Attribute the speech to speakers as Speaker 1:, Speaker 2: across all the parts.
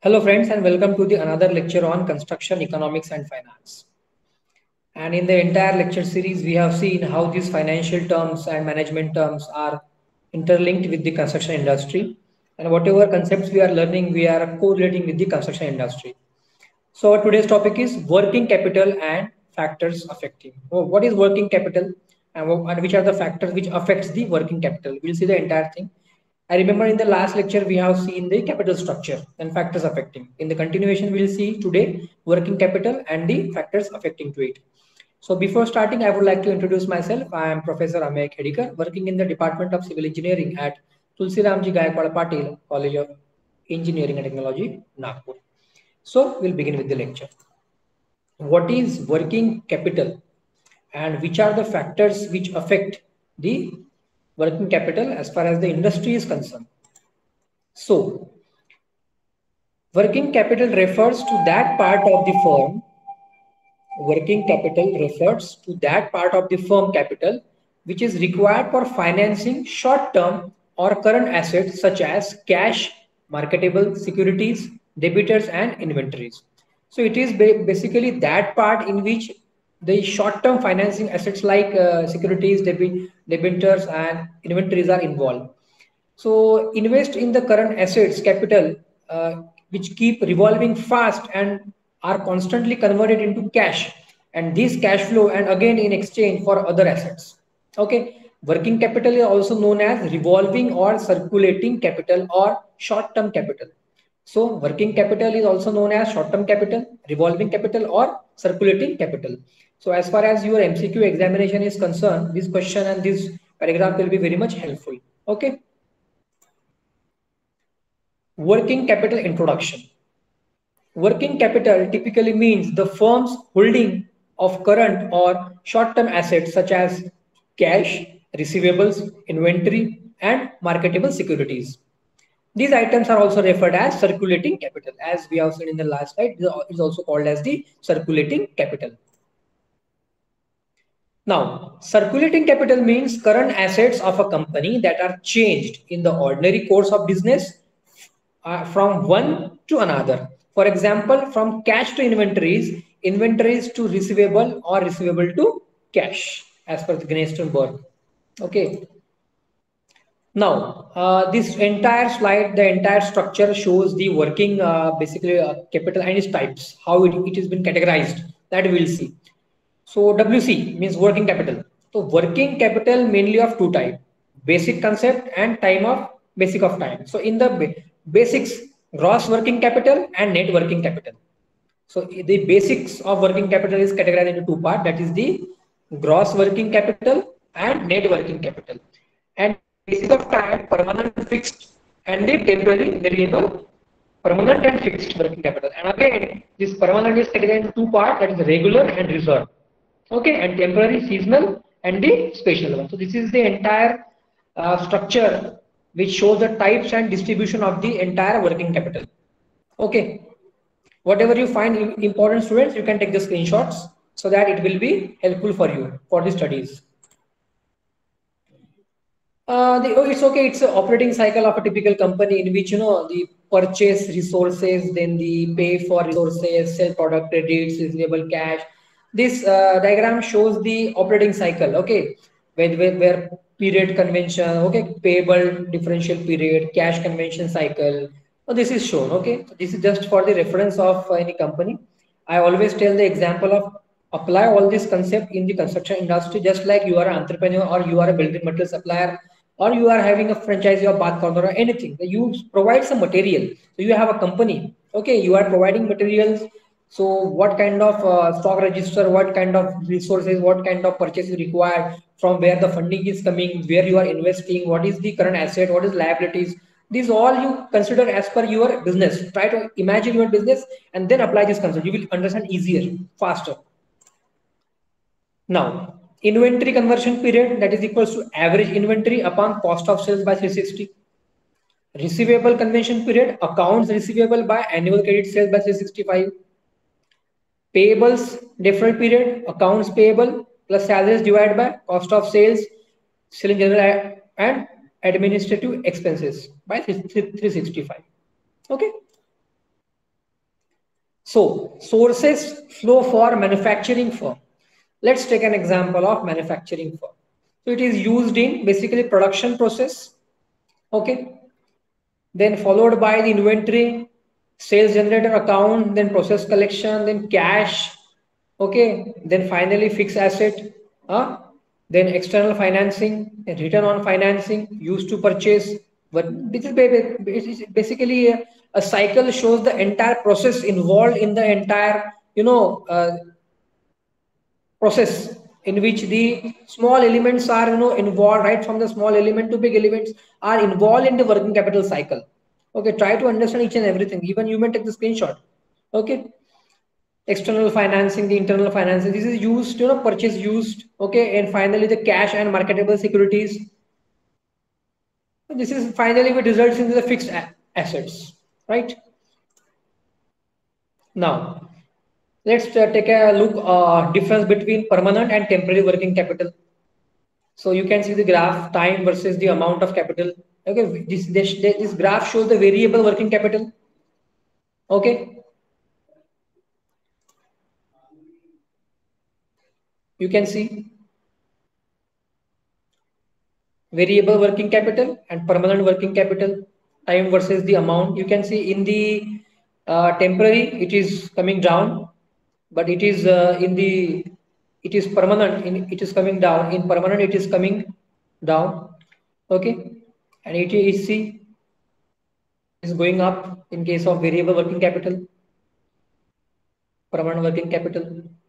Speaker 1: Hello friends and welcome to the another lecture on construction economics and finance. And in the entire lecture series we have seen how these financial terms and management terms are interlinked with the construction industry, and whatever concepts we are learning we are correlating with the construction industry. So our today's topic is working capital and factors affecting. What is working capital and which are the factors which affects the working capital? We'll see the entire thing. I remember in the last lecture we have seen the capital structure and factors affecting. In the continuation we'll see today working capital and the factors affecting to it. So before starting, I would like to introduce myself. I am Professor Amey Khedikar, working in the Department of Civil Engineering at Tulsi Ramji Gaikwad Patil College of Engineering and Technology, Nagpur. So we'll begin with the lecture. What is working capital and which are the factors which affect the working capital as far as the industry is concerned? So working capital refers to that part of the firm. Working capital refers to that part of the firm capital which is required for financing short-term or current assets such as cash, marketable securities, debtors, and inventories. So it is basically that part in which the short-term financing assets like securities, debtors, and inventories are involved. So invest in the current assets capital which keep revolving fast and are constantly converted into cash, and this cash flow and again in exchange for other assets. Okay, working capital is also known as revolving or circulating capital or short-term capital. So working capital is also known as short-term capital, revolving capital, or circulating capital. So as far as your MCQ examination is concerned, this question and this paragraph will be very much helpful. Okay. Working capital introduction. Working capital typically means the firm's holding of current or short-term assets such as cash, receivables, inventory, and marketable securities. These items are also referred as circulating capital. As we have seen in the last slide, it is also called as the circulating capital. Now, circulating capital means current assets of a company that are changed in the ordinary course of business from one to another. For example, from cash to inventories, inventories to receivable, or receivable to cash, as per the Gneisenberg. Okay. Now, this entire slide, the entire structure shows the working basically capital and its types, how it has been categorized. That we will see. So WC means working capital. So working capital mainly of two types: basic concept and time of basic of time. So in the basics, gross working capital and net working capital. So the basics of working capital is categorized into two parts. That is the gross working capital and net working capital. And basic of time, permanent, fixed, and the temporary, variable, permanent and fixed working capital. And again, this permanent is categorized into two parts. That is regular and reserve. Okay, and temporary, seasonal, and the special one. So this is the entire structure which shows the types and distribution of the entire working capital. Okay, whatever you find important, students, you can take the screenshots so that it will be helpful for you for the studies. It's okay. It's an operating cycle of a typical company in which the purchase resources, then the pay for resources, sell product, credits, receivable, cash. This diagram shows the operating cycle. Okay, where period convention, okay, payable differential period, cash convention cycle. So this is shown. Okay, so this is just for the reference of any company. I always tell the example of apply all this concept in the construction industry, just like you are an entrepreneur or you are a building material supplier or you are having a franchise or bath corner or anything. You provide some material. So you have a company. Okay, you are providing materials. So what kind of stock register, what kind of resources, what kind of purchase you require, from where the funding is coming, where you are investing, what is the current asset, what is liabilities. These all you consider as per your business. Try to imagine your business and then apply this concept. You will understand easier, faster. Now, inventory conversion period, that is equals to average inventory upon cost of sales by 360. Receivable conversion period, accounts receivable by annual credit sales by 365. Payables deferral period, accounts payable plus salaries divided by cost of sales, selling general and administrative expenses by 365. Okay. So sources flow for manufacturing firm. Let's take an example of manufacturing firm. So it is used in basically production process. Okay. Then followed by the inventory, sales generator account, then process collection, then cash. Okay. Then finally fixed asset. Uh, then external financing, then return on financing used to purchase. But this is basically a cycle shows the entire process involved in the entire, process in which the small elements are involved, right from the small element to big elements are involved in the working capital cycle. Okay, try to understand each and everything, even you may take the screenshot. Okay, external financing, the internal financing, this is used, purchase used. Okay, and finally the cash and marketable securities, this is finally what results in the fixed assets, right? Now let's take a look difference between permanent and temporary working capital. So you can see the graph, time versus the amount of capital. Okay, this graph shows the variable working capital. Okay, you can see variable working capital and permanent working capital, time versus the amount. You can see in the temporary it is coming down, but it is in the it is permanent. It is coming down. In permanent it is coming down. Okay, and ETC is going up in case of variable working capital, permanent working capital.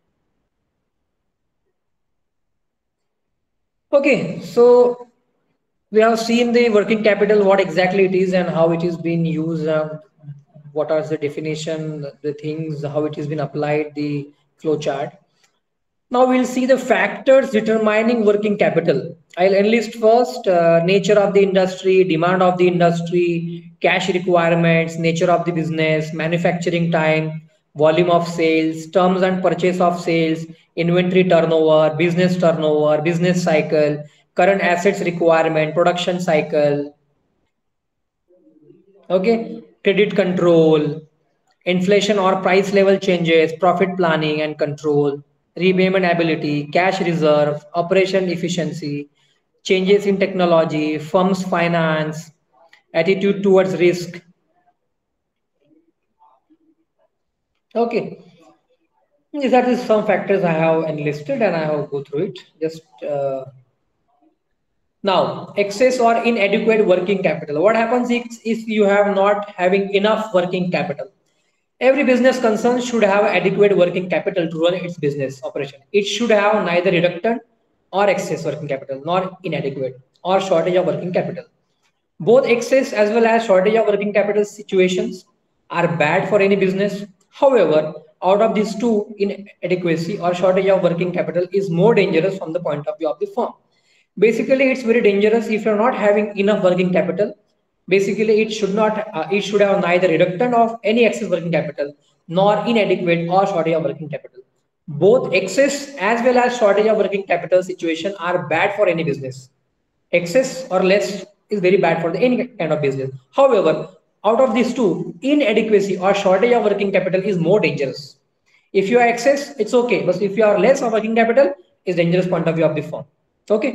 Speaker 1: Okay, so we have seen the working capital, what exactly it is and how it is being used, what are the definition, the things, how it has been applied, the flow chart. Now we'll see the factors determining working capital. I'll enlist first nature of the industry, demand of the industry, cash requirements, nature of the business, manufacturing time, volume of sales, terms and purchase of sales, inventory turnover, business cycle, current assets requirement, production cycle, okay, credit control, inflation or price level changes, profit planning and control, repayment ability, cash reserve, operation efficiency, changes in technology, firm's finance, attitude towards risk. Okay, these are the some factors I have enlisted and I have go through it. Just now, excess or inadequate working capital. What happens if you have not having enough working capital? Every business concern should have adequate working capital to run its business operation. It should have neither reductant or excess working capital, nor inadequate or shortage of working capital. Both excess as well as shortage of working capital situations are bad for any business. However, out of these two, inadequacy or shortage of working capital is more dangerous from the point of view of the firm. Basically, it's very dangerous if you're not having enough working capital. Basically, it should have neither reduction of any excess working capital nor inadequate or shortage of working capital. Both excess as well as shortage of working capital situation are bad for any business. Excess or less is very bad for any kind of business. However, out of these two, inadequacy or shortage of working capital is more dangerous. If you are excess, it's okay, but if you are less of working capital, is dangerous point of view of the firm. Okay.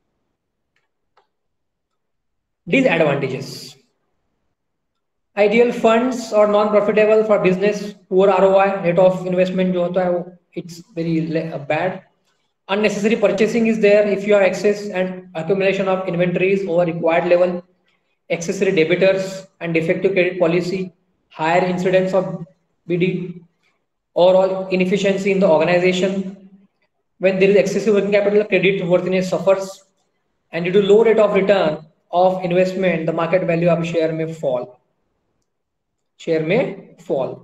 Speaker 1: Disadvantages. Ideal funds or non-profitable for business, poor ROI, rate of investment it's very bad. Unnecessary purchasing is there if you have excess and accumulation of inventories over required level, excessive debtors and defective credit policy, higher incidence of BD, overall inefficiency in the organization. When there is excessive working capital, credit worthiness suffers, and due to low rate of return of investment, the market value of share may fall. Share may fall.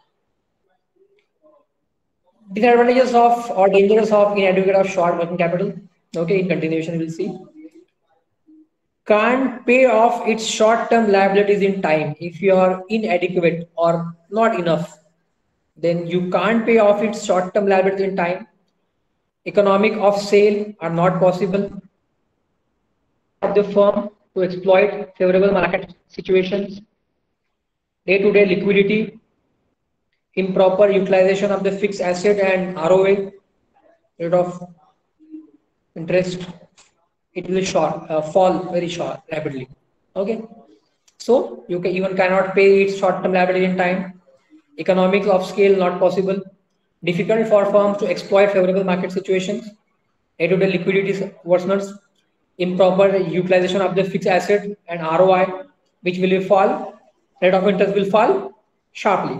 Speaker 1: Disadvantages of or dangers of inadequate or short working capital. Okay, in continuation, we'll see. Can't pay off its short-term liabilities in time. If you are inadequate or not enough, then you can't pay off its short-term liabilities in time. Economic of sale are not possible of the firm to exploit favorable market situations. Day-to-day liquidity, improper utilization of the fixed asset and ROA, rate of interest, it will fall very short rapidly. Okay, so you can even cannot pay its short-term liability in time. Economics of scale not possible. Difficult for firms to exploit favorable market situations. Due to liquidity worsens. Improper utilization of the fixed asset and ROI, which will fall. Rate of interest will fall sharply.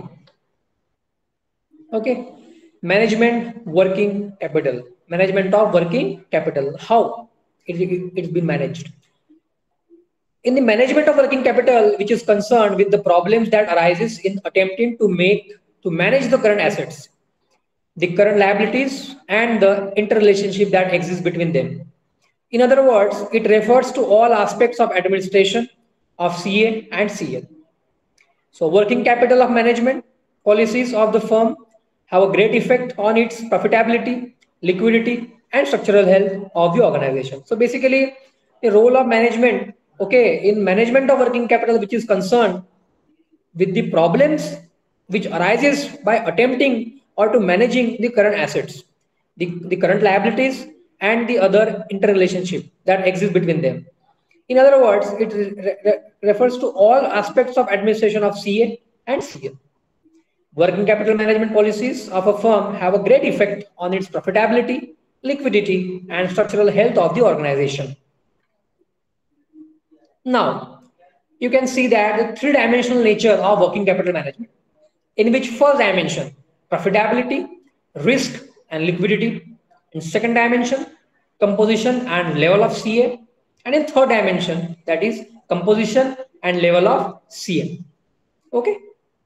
Speaker 1: Okay. Management working capital. Management of working capital. How it's been managed? In the management of working capital, which is concerned with the problems that arises in attempting to manage the current assets, the current liabilities, and the interrelationship that exists between them. In other words, it refers to all aspects of administration of CA and CL. So working capital of management policies of the firm have a great effect on its profitability, liquidity, and structural health of the organization. So basically, the role of management, okay, in management of working capital, which is concerned with the problems which arises by attempting or to managing the current assets, the current liabilities, and the other interrelationship that exists between them. In other words, it refers to all aspects of administration of CA and CL. Working capital management policies of a firm have a great effect on its profitability, liquidity, and structural health of the organization. Now, you can see that the three-dimensional nature of working capital management, in which first dimension, profitability, risk, and liquidity. In second dimension, composition and level of CA. And in third dimension, that is composition and level of CM. Okay.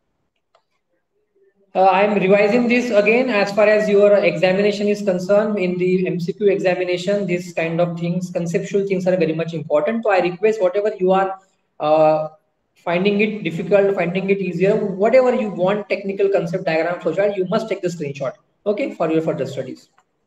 Speaker 1: I am revising this again as far as your examination is concerned. In the MCQ examination, these kind of things, conceptual things are very much important. So I request whatever you are finding it difficult, finding it easier, whatever you want, technical concept diagram flowchart, you must take the screenshot, okay, for your further studies.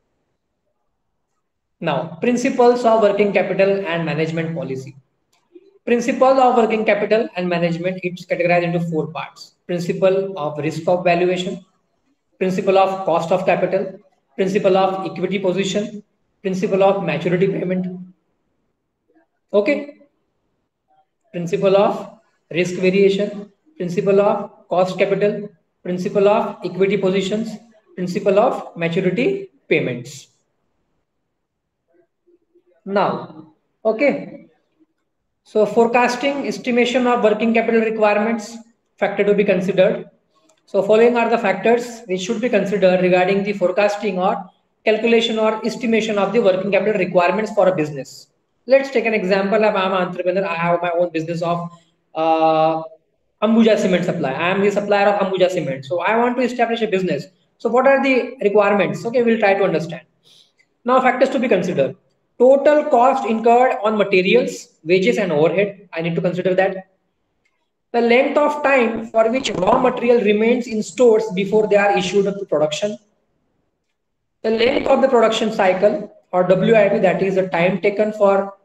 Speaker 1: Now, principles of working capital and management policy. Principle of working capital and management, it's categorized into four parts. Principle of risk of valuation, principle of cost of capital, principle of equity position, principle of maturity payment. Okay. Principle of risk variation, principle of cost capital, principle of equity positions, principle of maturity payments. Now, okay. So forecasting, estimation of working capital requirements, factor to be considered. So following are the factors which should be considered regarding the forecasting or calculation or estimation of the working capital requirements for a business. Let's take an example. I'm an entrepreneur. I have my own business of Ambuja Cement supply. I am the supplier of Ambuja Cement. So I want to establish a business. So what are the requirements? Okay, we'll try to understand. Now factors to be considered. Total cost incurred on materials, wages and overhead. I need to consider that. The length of time for which raw material remains in stores before they are issued to production. The length of the production cycle or WIP, that is the time taken for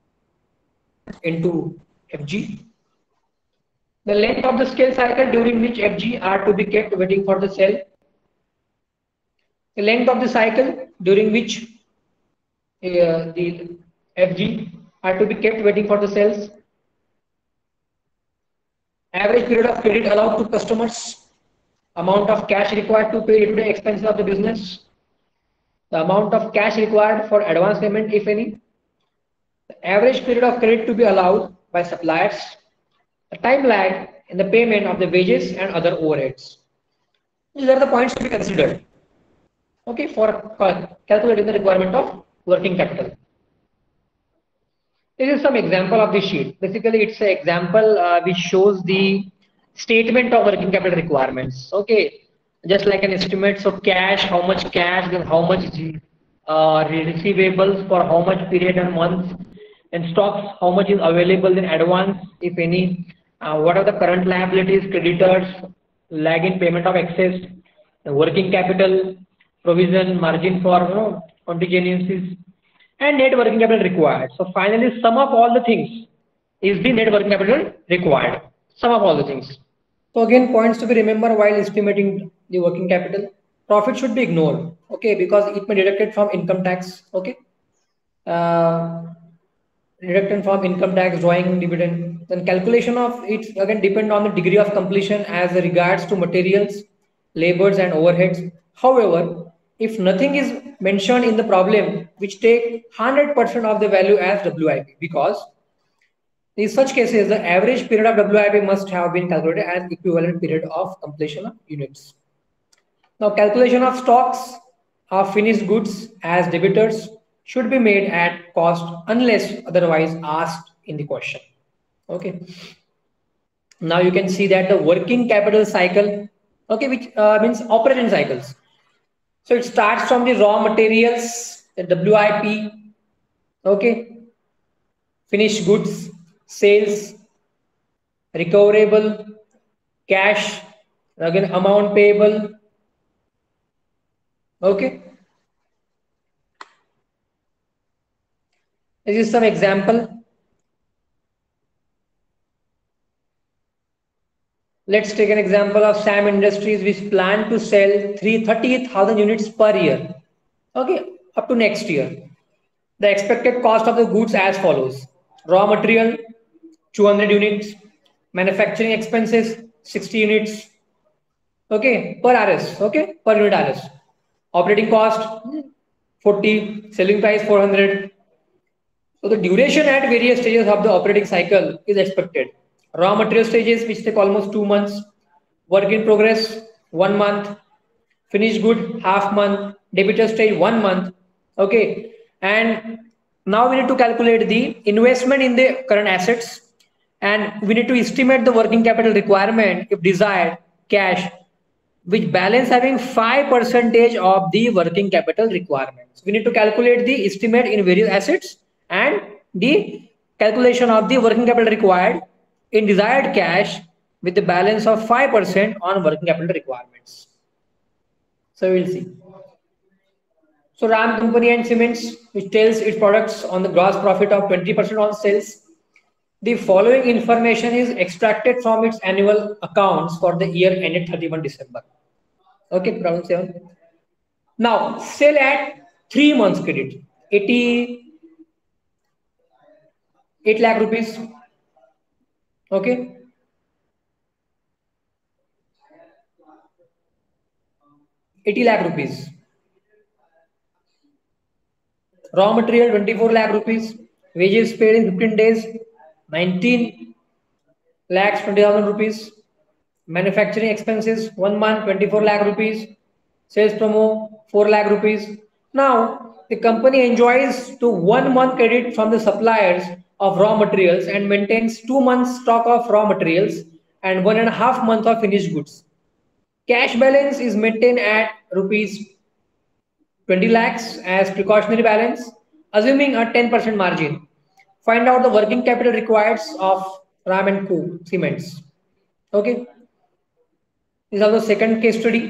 Speaker 1: into FG. The length of the scale cycle during which FG are to be kept waiting for the sale. The length of the cycle during which the FG are to be kept waiting for the sales. Average period of credit allowed to customers. Amount of cash required to pay day-to-day expenses of the business. The amount of cash required for advance payment, if any. The average period of credit to be allowed by suppliers. The time lag in the payment of the wages and other overheads. These are the points to be considered, okay, for calculating the requirement of working capital. This is some example of the sheet. Basically, it's an example which shows the statement of working capital requirements. Okay, just like an estimate. So cash, how much cash, then how much receivables for how much period and months, and stocks, how much is available in advance, if any. What are the current liabilities, creditors, lag in payment of excess, working capital, provision, margin for contingencies, and net working capital required. So finally, sum of all the things is the net working capital required. Sum of all the things. So again, points to be remembered while estimating the working capital. Profit should be ignored, okay, because it may be deducted from income tax, okay. Uh, Deducted from income tax, drawing dividend. Then calculation of it again depend on the degree of completion as regards to materials, labors and overheads. However, if nothing is mentioned in the problem, which take 100% of the value as WIP, because in such cases the average period of WIP must have been calculated as equivalent period of completion of units. Now, calculation of stocks of finished goods as debitors should be made at cost unless otherwise asked in the question. Okay. Now you can see that the working capital cycle, okay, which means operating cycles. So it starts from the raw materials, the WIP, okay, finished goods, sales, recoverable, cash, again amount payable, okay. This is some example. Let's take an example of SAM Industries, which plan to sell 330,000 units per year. Okay, up to next year. The expected cost of the goods as follows: raw material 200 units, manufacturing expenses 60 units. Okay, per RS. Okay, per unit RS. Operating cost 40, selling price 400. So the duration at various stages of the operating cycle is expected. Raw material stages, which take almost 2 months. Work in progress, 1 month. Finished good, half month. Debitor stage, 1 month. Okay. And now we need to calculate the investment in the current assets. And we need to estimate the working capital requirement if desired, cash, which balance having 5% of the working capital requirements. We need to calculate the estimate in various assets and the calculation of the working capital required in desired cash with the balance of 5% on working capital requirements. So we'll see. So Ram Company and Cements, which tells its products on the gross profit of 20% on sales. The following information is extracted from its annual accounts for the year ended 31 December. Okay, problem 7. Now, sell at 3 months credit, 88 lakh rupees. Okay. ₹80 lakh. Raw material 24 lakh rupees. Wages paid in 15 days, 19 lakhs 20,000 rupees. Manufacturing expenses 1 month 24 lakh rupees. Sales promo 4 lakh rupees. Now the company enjoys to 1 month credit from the suppliers of raw materials and maintains 2 months stock of raw materials and 1.5 months of finished goods. Cash balance is maintained at rupees 20 lakhs as precautionary balance, assuming a 10% margin. Find out the working capital required of Ram and Co. Cements. Okay. This is also second case study.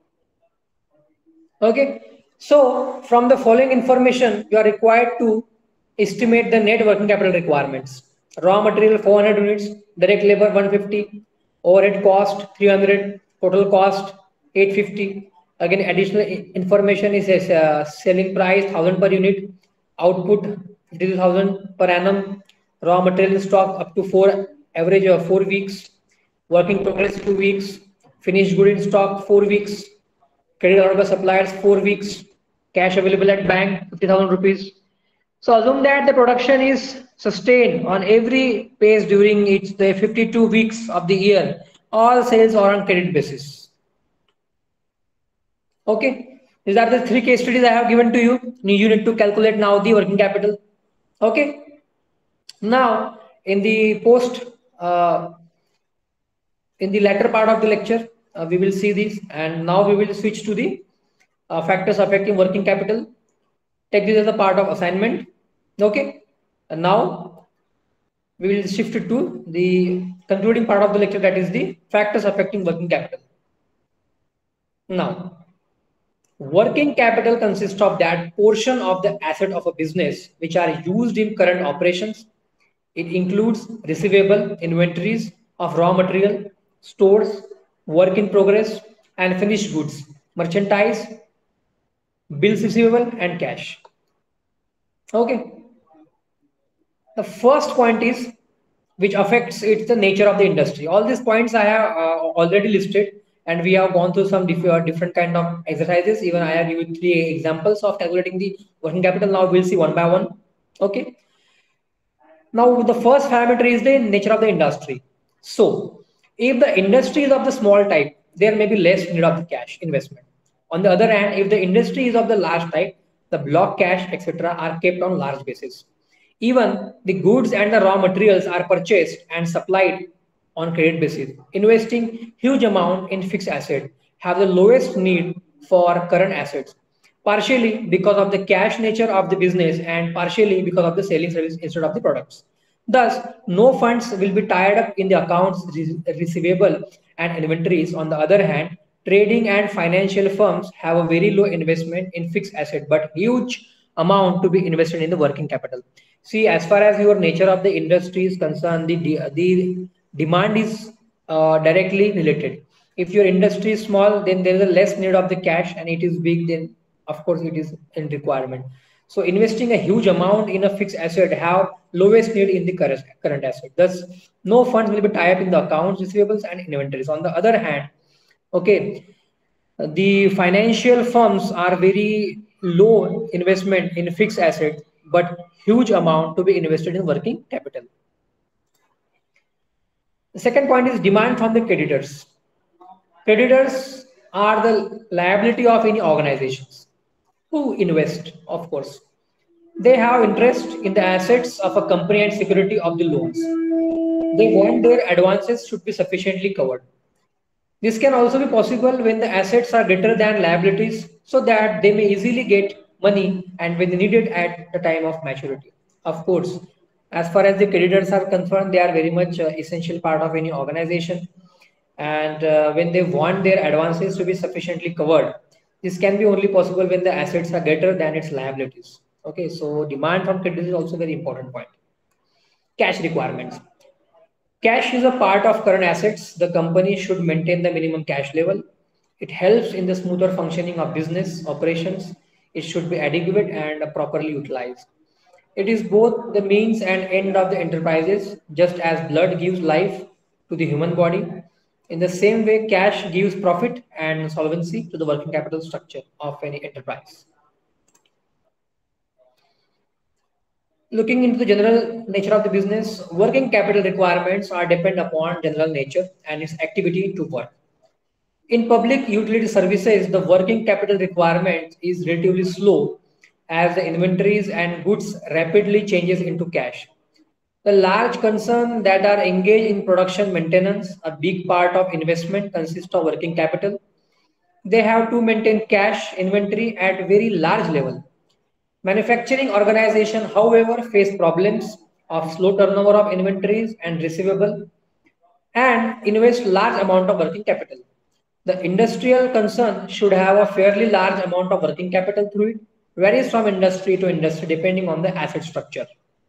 Speaker 1: Okay. So from the following information, you are required to estimate the net working capital requirements. Raw material 400 units, direct labor 150, overhead cost 300, total cost 850. Again, additional information is selling price 1000 per unit, output 52,000 per annum, raw material stock up to 4 average of 4 weeks, work in progress 2 weeks, finished good in stock 4 weeks, credit order by suppliers 4 weeks, cash available at bank 50,000 rupees. So assume that the production is sustained on every pace during the 52 weeks of the year. All sales are on credit basis. Okay, these are the 3 case studies I have given to you. You need to calculate now the working capital. Okay. Now in the in the latter part of the lecture, we will see this, and now we will switch to the factors affecting working capital. Take this as a part of assignment. Okay, and now we will shift to the concluding part of the lecture, that is the factors affecting working capital. Now, working capital consists of that portion of the asset of a business which are used in current operations. It includes receivable, inventories of raw material, stores, work in progress, and finished goods, merchandise, bills receivable, and cash. Okay. The first point is which affects it's the nature of the industry. All these points I have already listed, and we have gone through some different kind of exercises. Even I have given 3 examples of calculating the working capital. Now we'll see one by one. Okay. Now the first parameter is the nature of the industry. So if the industry is of the small type, there may be less need of the cash investment. On the other hand, if the industry is of the large type, the block cash, etc., are kept on large basis. Even the goods and the raw materials are purchased and supplied on credit basis. Investing huge amount in fixed asset have the lowest need for current assets, partially because of the cash nature of the business and partially because of the selling service instead of the products. Thus, no funds will be tied up in the accounts receivable and inventories. On the other hand, trading and financial firms have a very low investment in fixed asset but huge amount to be invested in the working capital. See, as far as your nature of the industry is concerned, the demand is directly related. If your industry is small, then there is a less need of the cash, and it is big, then of course it is in requirement. So investing a huge amount in a fixed asset have lowest need in the current asset. Thus, no funds will be tied up in the accounts, receivables, and inventories. On the other hand, okay, the financial firms are very low investment in fixed assets, but huge amount to be invested in working capital. The second point is demand from the creditors. Creditors are the liability of any organizations who invest, of course. They have interest in the assets of a company and security of the loans. They want their advances should be sufficiently covered. This can also be possible when the assets are greater than liabilities so that they may easily get money and when needed at the time of maturity. Of course, as far as the creditors are concerned, they are very much essential part of any organization. And when they want their advances to be sufficiently covered, this can be only possible when the assets are greater than its liabilities. Okay, so demand from creditors is also a very important point. Cash requirements. Cash is a part of current assets. The company should maintain the minimum cash level. It helps in the smoother functioning of business operations. It should be adequate and properly utilized. It is both the means and end of the enterprises, just as blood gives life to the human body. In the same way, cash gives profit and solvency to the working capital structure of any enterprise. Looking into the general nature of the business, working capital requirements are depend upon general nature and its activity to work. In public utility services, the working capital requirement is relatively slow as the inventories and goods rapidly changes into cash. The large concern that are engaged in production maintenance, a big part of investment consists of working capital. They have to maintain cash inventory at very large level. Manufacturing organization, however, face problems of slow turnover of inventories and receivable and invest large amount of working capital. The industrial concern should have a fairly large amount of working capital through it, varies from industry to industry depending on the asset structure.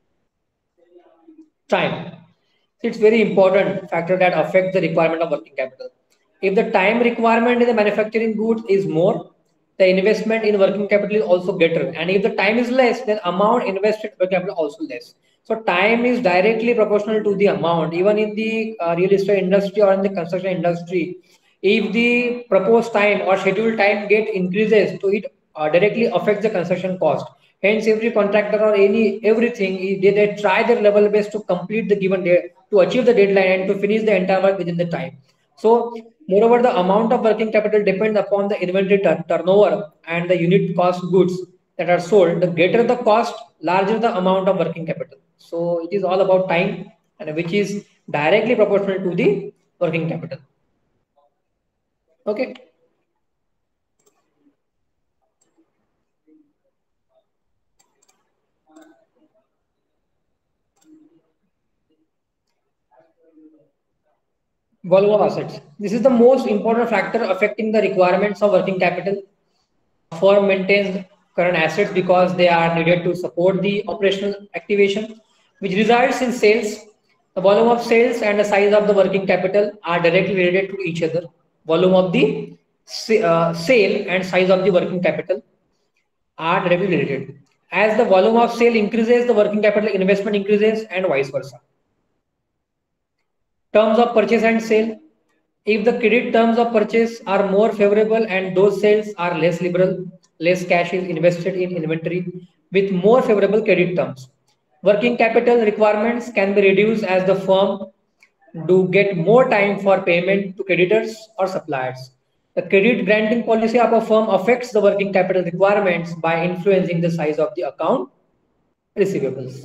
Speaker 1: Time. It's very important factor that affects the requirement of working capital. If the time requirement in the manufacturing goods is more, the investment in working capital is also greater. And if the time is less, then amount invested in working capital also less. So time is directly proportional to the amount. Even in the real estate industry or in the construction industry, if the proposed time or scheduled time get increases, so it directly affects the construction cost. Hence, every contractor or everything, they try their level best to complete the given day, to achieve the deadline and to finish the entire work within the time. So, moreover, the amount of working capital depends upon the inventory turnover and the unit cost goods that are sold. The greater the cost, larger the amount of working capital. So, it is all about time, and which is directly proportional to the working capital. Okay. Volume of assets. This is the most important factor affecting the requirements of working capital. Firm maintains current assets because they are needed to support the operational activation, which results in sales. The volume of sales and the size of the working capital are directly related to each other. Volume of the sale and size of the working capital are directly related. As the volume of sale increases, the working capital investment increases and vice versa. Terms of purchase and sale. If the credit terms of purchase are more favorable and those sales are less liberal, less cash is invested in inventory with more favorable credit terms. Working capital requirements can be reduced as the firm do get more time for payment to creditors or suppliers. The credit granting policy of a firm affects the working capital requirements by influencing the size of the account receivables.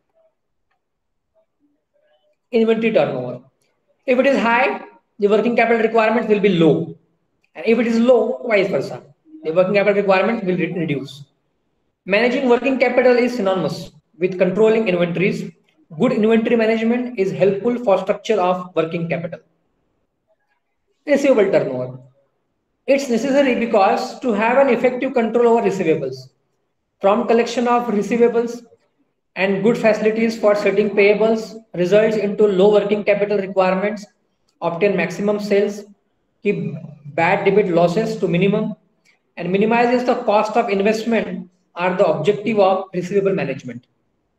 Speaker 1: Inventory turnover. If it is high, the working capital requirement will be low. And if it is low, vice versa. The working capital requirement will reduce. Managing working capital is synonymous with controlling inventories. Good inventory management is helpful for structure of working capital. Receivable turnover. It's necessary because to have an effective control over receivables, from collection of receivables and good facilities for setting payables results into low working capital requirements, obtain maximum sales, keep bad debit losses to minimum, and minimizes the cost of investment are the objective of receivable management.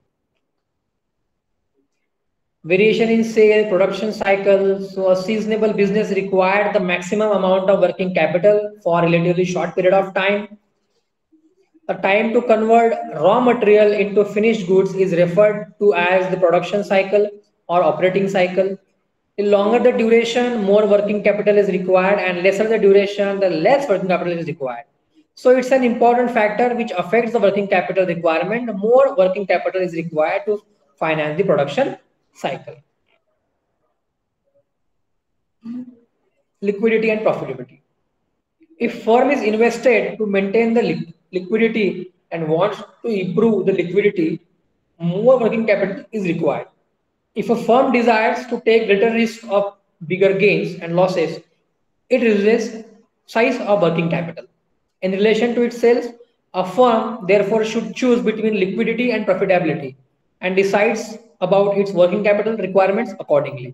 Speaker 1: Variation in sale, production cycle. So a seasonable business required the maximum amount of working capital for a relatively short period of time. The time to convert raw material into finished goods is referred to as the production cycle or operating cycle. The longer the duration, more working capital is required, and lesser the duration, the less working capital is required. So it's an important factor which affects the working capital requirement. More working capital is required to finance the production cycle. Liquidity and profitability. If firm is invested to maintain the liquidity and wants to improve the liquidity, more working capital is required. If a firm desires to take greater risk of bigger gains and losses, it reduces size of working capital. In relation to its sales, a firm therefore should choose between liquidity and profitability and decides about its working capital requirements accordingly.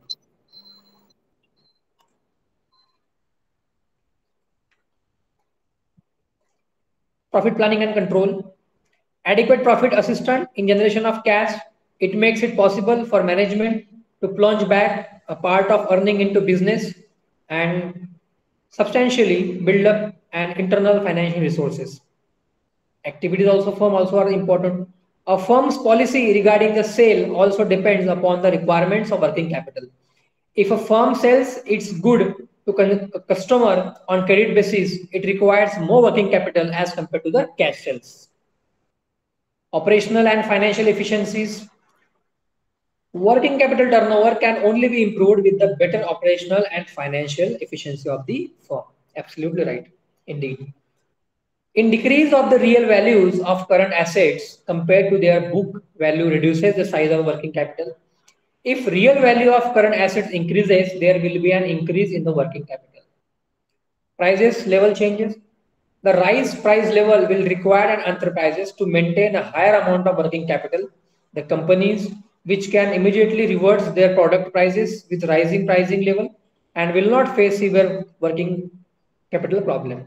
Speaker 1: Profit planning and control. Adequate profit assistance in generation of cash. It makes it possible for management to plunge back a part of earning into business and substantially build up an internal financial resources. Activities also firm also are important. A firm's policy regarding the sale also depends upon the requirements of working capital. If a firm sells its good to a customer on credit basis, it requires more working capital as compared to the cash sales. Operational and financial efficiencies. Working capital turnover can only be improved with the better operational and financial efficiency of the firm. Absolutely right, indeed. In decrease of the real values of current assets compared to their book value reduces the size of working capital. If real value of current assets increases, there will be an increase in the working capital. Prices level changes. The rise price level will require an enterprises to maintain a higher amount of working capital. The companies which can immediately reverse their product prices with rising pricing level and will not face severe working capital problem.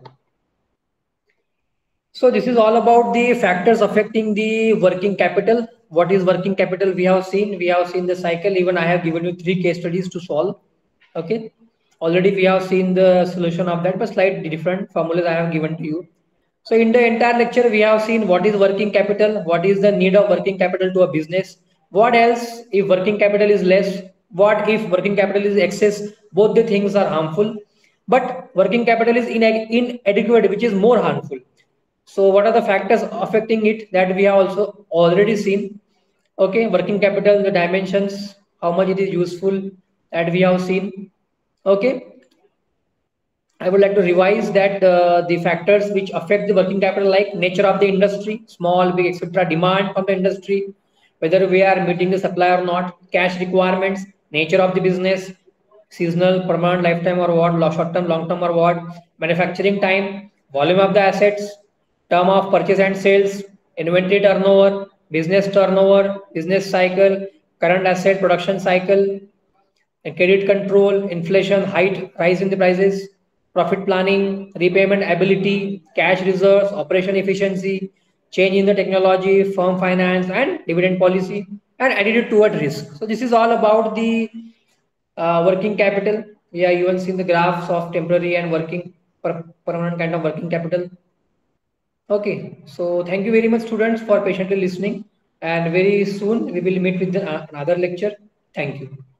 Speaker 1: So this is all about the factors affecting the working capital. What is working capital? We have seen the cycle. Even I have given you 3 case studies to solve. Okay. Already we have seen the solution of that, but slightly different formulas I have given to you. So in the entire lecture, we have seen what is working capital, what is the need of working capital to a business, what else if working capital is less, what if working capital is excess. Both the things are harmful, but working capital is inadequate, which is more harmful. So what are the factors affecting it that we have also already seen? Okay, working capital, the dimensions, how much it is useful, that we have seen. Okay, I would like to revise that the factors which affect the working capital, like nature of the industry, small, big, etc., demand from the industry, whether we are meeting the supply or not, cash requirements, nature of the business, seasonal, permanent, lifetime or what, short term, long term or what, manufacturing time, volume of the assets, term of purchase and sales, inventory turnover, business cycle, current asset production cycle, and credit control, inflation, height, rise in the prices, profit planning, repayment ability, cash reserves, operation efficiency, change in the technology, firm finance, and dividend policy, and attitude toward risk. So this is all about the working capital. Yeah, you will see the graphs of temporary and permanent kind of working capital. Okay, so thank you very much, students, for patiently listening. And very soon we will meet with another lecture. Thank you.